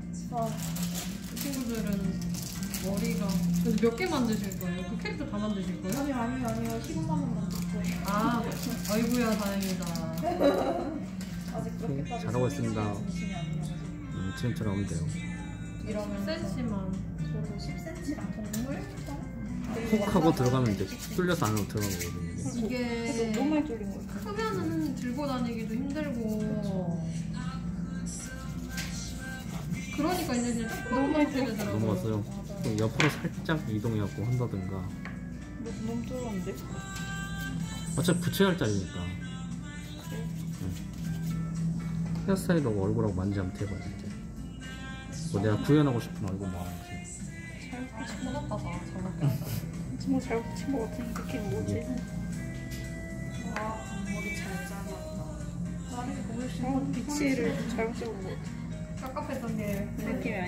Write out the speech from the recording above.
그 친구들은 머리가 그래서 몇 개 만드실 거예요? 그 캐릭터 다 만드실 거예요? 아니요 15만 원 만들었어요. 아, 아이고야 다행이다. 아직 그렇게까지 잘하고 있습니다. 진심이 아니어서. 지금처럼 하면 돼요. 이러면 10cm만. 저도 10cm랑 동물? 훅 하고 들어가면 이제 뚫려서 안으로 들어가는 거거든요. 이게 너무 많이 뚫린 거예요. 크면은 들고 다니기도 힘들고 그러니까 이제 그냥 조금만 넣게 되더라고요. 넘어갔어요. 그럼 옆으로 살짝 이동해갖고 한다든가. 너무 뚫었는데? 어차피 붙여야 할 자리니까. 헤어스타일하고 얼굴하고 만지하면 대박이야. 뭐 내가 구현하고 싶은 얼굴 나와야지. 잘못하다 잘못하다. 정말 잘 붙인 것 같은 느낌 뭐지? 머리 잘 잘랐다. 비치를 잘못 잡은 것 같아. 깝깝했던 게 그 느낌이